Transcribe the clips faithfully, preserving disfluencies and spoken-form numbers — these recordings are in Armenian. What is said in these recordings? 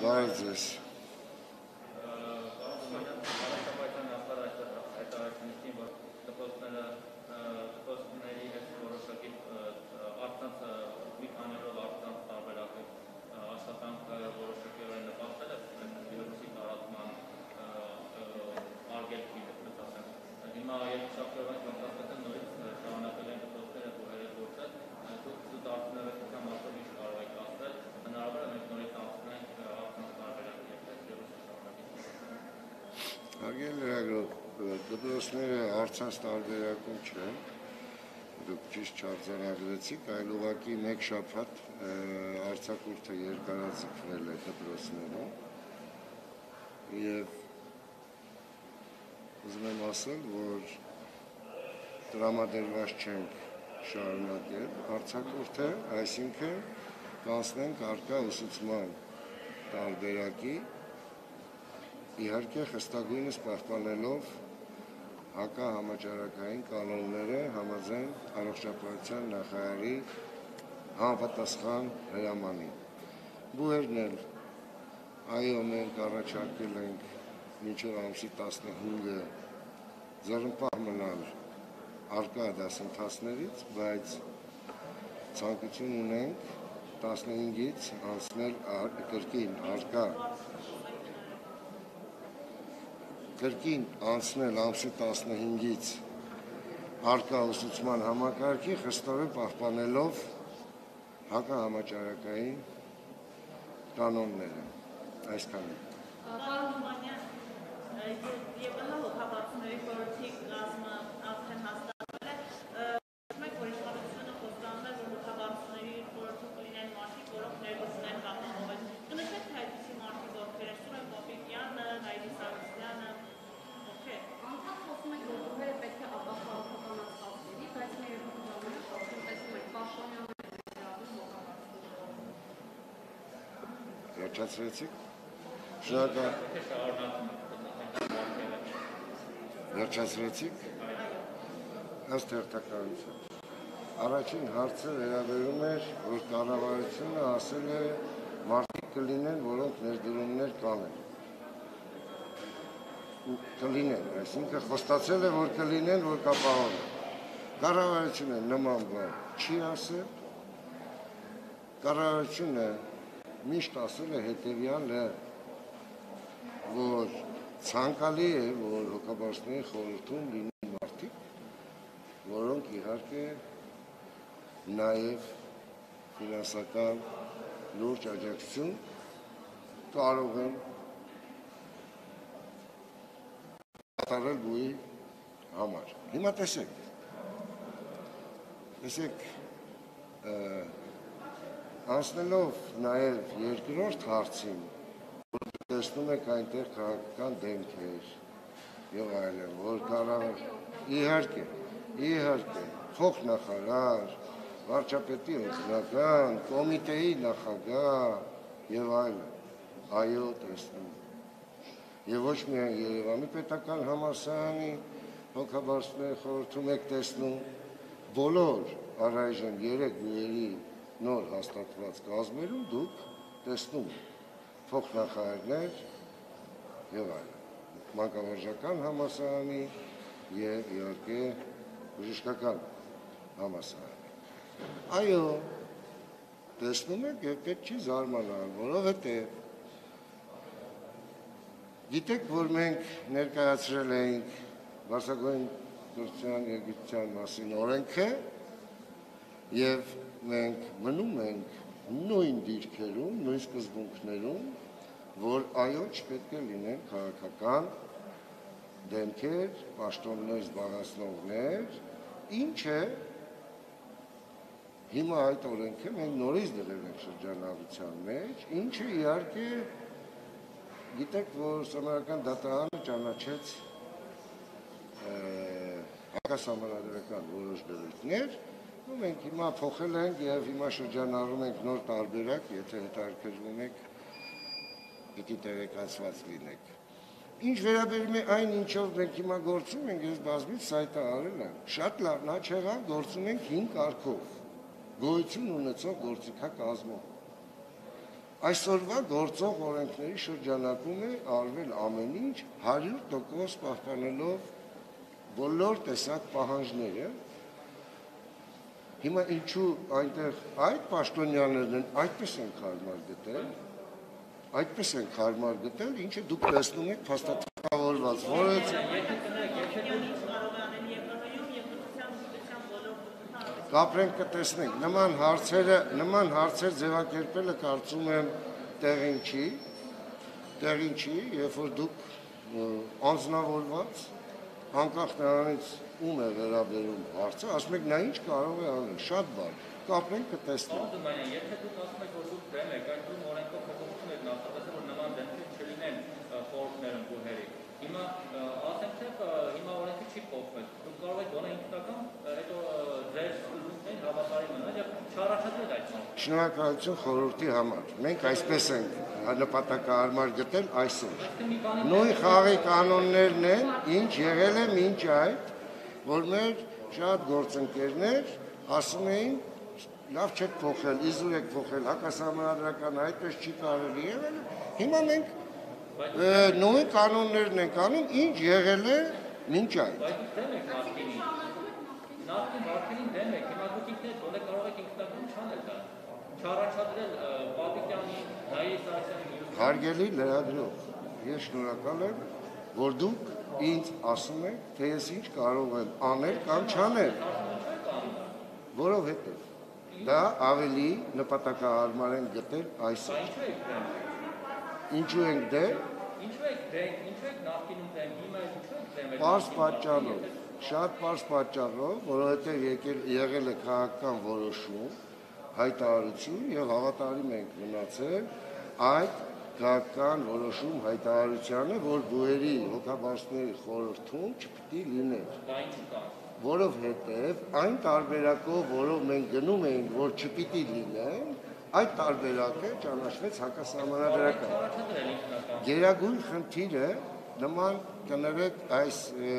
Բարեձեզ։ Հարգելի լրագրող, դպրոցները առցանց տարբերակում չեն, դուք ճիշտ չարձանագրեցիք, այլ ուղղակի մեկ շաբաթ արձակուրդը երկարաձգվել է դպրոցներում և ուզում եմ ասել, որ տրամադրված չենք շարունակել արձակուրդը, այսինքն կանցնենք առկա ուսուցման տարբերակի, իհարկե խստագույնս պահպանելով հակահամաճարակային կանոնները համաձայն առողջապահության նախարարի համապատասխան հրամանին։ Բուհերն էլ այո մենք առաջարկել ենք մինչև ամսի տասնհինգը ձեռնպահ մնալ առկա դասընթացներից, բայց ցանկություն ունենք տասնհինգից անցնել կրկին առկա Կրկին անցնել ամսի տասնհինգից առկա ուսուցման համակարգի խստորեն պահպանելով հակահամաճարակային կանոնները, այսքանը։ Պարոն Թումանյան, ԵՊՀ հոգաբարձուների խորհրդի կազմը արդեն հաստատվել է, հիշում եք, որ իշխանությունը խոստանում է, որ հոգաբարձուների խորհրդում կլինեն մարդիկ, որոնք ներկայացնեն կանոնով են։ Կնշեք, թե այդպիսի մարդիկ ովքեր են, Սուրեն Պապիկյանը, Նայիրի Սարգսյանը, ովքեր։ Անդադ խոսում եք, որ դուհերը պետք է ապահովականացվի, բայց մեր ժամանակ խոսում տեսնում եք պաշտոնյաներ են գրավում հոգաբարձուներին։ Վերջացրեցիք։ Շնորհակալ։ Վերջացրեցիք։ Ըստ հերթականության։ Առաջին հարցը վերաբերում էր, որ կառավարությունը ասել է մարդիկ կլինեն, որոնք ներդրումներ կանեն։ Կլինեն, այսինքն խոստացել է, որ կլինեն, որ կապահովեն։ Կառավարությունը նման բան չի ասել։ Կառավարությունը միշտ ասել է հետևյալը, որ ցանկալի է, որ հոգաբարձուների խորհրդում լինեն մարդիկ, որոնք իհարկե նաև ֆինանսական լուրջ աջակցություն կարող են կատարել բուհի համար։ Հիմա տեսեք, տեսեք, անցնելով նաև երկրորդ հարցին, որ տեսնում եք այնտեղ քաղաքական դեմքեր և այլն, որ կառավար, իհարկե, իհարկե, փոխնախարար, վարչապետի օգնական, կոմիտեի նախագահ և այլն, այո տեսնում։ Եվ ոչ միայն Երևանի պետական համալսարանի հոգաբարձուների խորհրդում եք տեսնում, բոլոր առայժմ երեք բուհերի նոր հաստատված կազմերում դուք տեսնում փոխնախարարներ եւ այլն, մանկավարժական համալսարանի եւ իհարկե բժշկական համալսարանի։ Այո, տեսնում եք եւ պետք չի զարմանալ, որովհետեւ Գիտեք, որ մենք ներկայացրել էինք Վարսագույն գործության և գիտության մասին օրենքը և մենք մնում ենք նույն դիրքերում, նույն սկզբունքներում, որ այո չպետք է լինեն քաղաքական դեմքեր, պաշտոններ զբաղեցնողներ, ինչը հիմա այդ օրենքը մենք նորից դրել ենք շրջանառության մեջ, ինչը իհարկե Գիտեք, որ Սահմանադրական դատարանը ճանաչեց հակասահմանադրական որոշ դրույթներ, ու մենք հիմա փոխել ենք եւ հիմա շրջանառում ենք նոր տարբերակ, եթե հետաքրքրվում եք, պիտի տեղեկացված լինեք։ Ինչ վերաբերում է այն, ինչով մենք հիմա գործում ենք, ես բազմից հայտարարել եմ, շատ լավ, նա չեղավ, գործում ենք հինգ կարգով, գոյություն ունեցող գործիքակազմով։ Այսօրվա գործող օրենքների շրջանակում է արվել ամեն ինչ հարյուր տոկոս պահպանելով բոլոր տեսակ պահանջները։ Հիմա ինչու այնտեղ այդ պաշտոնյաներն են այդպես են հարմար գտել, այդպես են հարմար գտել, ինչը դուք տեսնում եք փաստաթղթավորված, որը կապրենք կտեսնենք, նման հարցերը, նման հարցեր ձևակերպելը կարծում եմ տեղին չի, տեղին չի, երբ որ դուք անձնավորված, անկախ նրանից ում է վերաբերում հարցը, ասում եք նա ինչ կարող է անել, շատ բան, կապրենք կտեսնենք։ Եթե դուք ասում եք, որ դուք դեմ եք, այդ դու օրենքով փոփոխություն եք նախատեսել, որ նման դեպքեր չլինեն խորհուրդներում բուհերի։ Հիմա ասենք թե հիմա օրենքը չի փոխվել, դուք կարող եք գոնե ինքնական հետո ձեր սկզբունքներին հավատարիմ մնալ եւ չառաջադրել այդ բանը։ Շնորհակալություն խորհրդի համար։ Մենք այսպես ենք նպատակահարմար գտել այսօր։ Նույն խաղի կանոններն են, ինչ եղել է մինչ այդ, որ մեր շատ գործընկերներ ասում էին, լավ չեք փոխել, իզուր եք փոխել, հակասահմանադրական այդպես չի կարելի եղել։ Հիմա մենք նույն կանոններն ենք անում, ինչ եղել է մինչ այդ։ Բայց դուք դեմ եք նախկինին։ Նախկին վարքին դեմ եք, հիմա դուք ինքներդ գոնե կարող եք ինքնական չանել դա։ Չառաջադրել Պապիկյանի, Նայի Սարգսյանի։ Հարգելի լրագրող, ես շնորհակալ եմ, որ դուք ինձ ասում եք, թե ես ինչ կարող եմ անել կամ չանել, որովհետև դա ավելի նպատակահարմար են գտել այսօր։ Ինչու ենք դեմ։ Ինչու եք դեմ, ինչու եք նախկինում դեմ, հիմա ինչու եք դեմ։ Պարզ պատճառով, շատ պարզ պատճառով, որովհետև եղել է քաղաքական որոշում, հայտարարություն եւ հավատարիմ ենք մնացել այդ քաղաքական որոշում հայտարարությանը, որ բուհերի հոգաբարձների խորհրդում չպիտի լիներ։ Դա ինչու կա։ Որովհետև այն տարբերակով, որով մենք գնում էինք, որ չպիտի լինեն, այդ տարբերակը ճանաչվեց հակասահմանադրական։ Գերագույն խնդիրը նման կներեք այս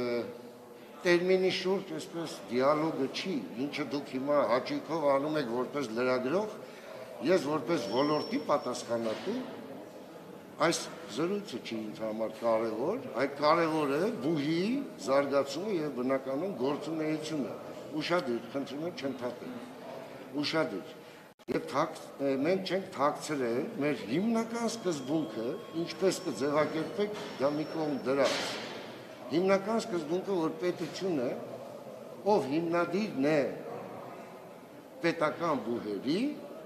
տերմինի շուրջ այսպես դիալոգը չի, ինչը դուք հիմա հաճույքով անում եք որպես լրագրող, ես որպես ոլորտի պատասխանատու, այս զրույցը չի ինձ համար կարևոր, այդ կարևորը բուհի զարգացումը եւ բնականում գործունեությունը։ Ուշադիր, խնդրում եմ չընդհատել։ Ուշադիր։ Եվ մենք չենք թաքցրել մեր հիմնական սկզբունքը, ինչպես կձևակերպեք դա մի կողմ դրած։ Հիմնական սկզբունքը, որ պետությունը, ով հիմնադիրն է պետական բուհերի,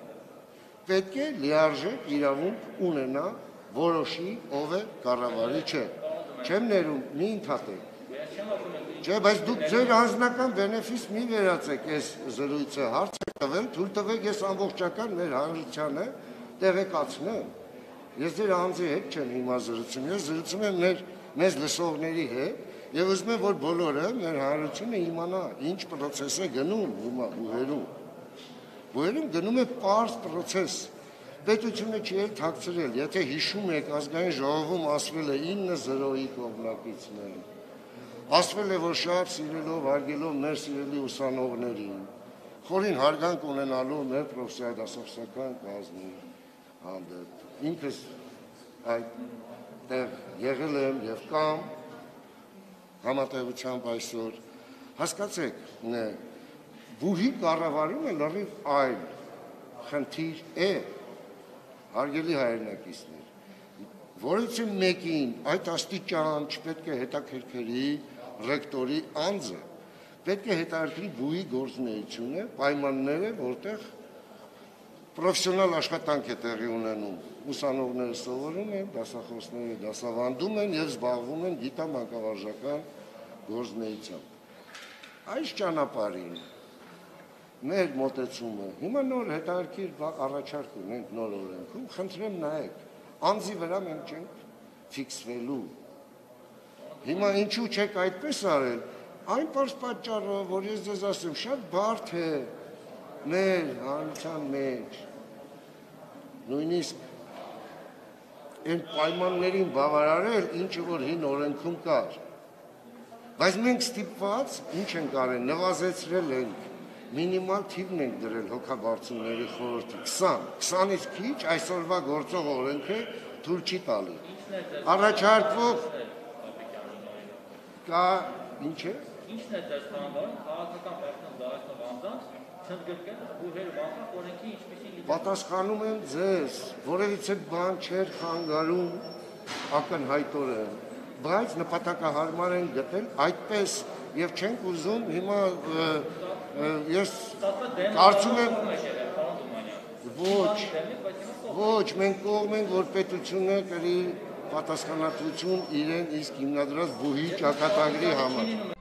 պետք է լիարժեք իրավունք ունենա որոշի ով է կառավարիչը։ Չեմ ներում, մի ընդհատեք։ Չէ, բայց դուք ձեր անձնական բենեֆիս մի վերացեք այս զրույցը, հարց եք տվել, թույլ տվեք ես ամբողջական մեր հանրությանը տեղեկացնեմ։ Ես ձեր անձի հետ չեմ հիմա զրուցում, ես զրուցում եմ մեր մեզ լսողների հետ եւ ուզում եմ, որ բոլորը մեր հանրությունը իմանա ինչ process է գնում հիմա բուհերում։ Բուհերում գնում է պարզ process։ Պետությունը չի էլ թաքցրել, եթե հիշում եք ազգային ժողովում ասվել է ինը զրոյի կողմնակիցներ։ Ասվել է, որ շատ սիրելով, հարգելով մեր սիրելի ուսանողներին, խորին հարգանք ունենալով մեր պրոֆեսիոնալ դասախոսական կազմի հանդեպ։ Ինքս այդտեղ եղել եմ եւ կամ համատեղությամբ այսօր հասկացեք, բուհի կառավարումը լրիվ այլ խնդիր է, հարգելի հայրենակիցներ, որից մեկին այդ աստիճան չպետք է հետաքրքրի ռեկտորի անձը, պետք է հետաքրքրի բուհի գործունեությունը, պայմանները, որտեղ պրոֆեսիոնալ աշխատանք է տեղի ունենում, ուսանողները սովորում են, դասախոսները դասավանդում են եւ զբաղվում են գիտամանկավարժական գործունեությամբ։ Այս ճանապարհին մեր մոտեցումը, հիմա նոր հետաքրքիր առաջարկ ունենք նոր օրենքում, խնդրեմ նայեք, անձի վրա մենք չենք ֆիքսվելու։ Հիմա ինչու չեք այդպես արել, այն պարզ պատճառով, որ ես ձեզ ասեմ, շատ բարդ է մեր հանրության մեջ, նույնիսկ այն պայմաններին բավարարել, ինչը որ հին օրենքում կար։ Բայց մենք ստիպված ինչ ենք արել, նվազեցրել ենք մինիմալ թիվն ենք դրել հոգաբարձուների խորհրդի քսան, քսանից քիչ այսօրվա գործող օրենքը թույլ չի տալի։ Առաջարկվող կա ինչ է։ Ինչն է ձեզ խանգարում քաղաքական պաշտպան զարգացնող անձանց չընդգրկել բուհեր բանկանք օրենքի ինչպիսի Պատասխանում եմ ձեզ, որևիցե բան չէր խանգարում ակնհայտորեն, բայց նպատակահարմար են գտել այդպես եւ չենք ուզում հիմա ես կարծում եմ ոչ ոչ մենք կողմ ենք որ պետությունը կրի պատասխանատվություն իրեն իսկ հիմնադրած բուհի ճակատագրի համար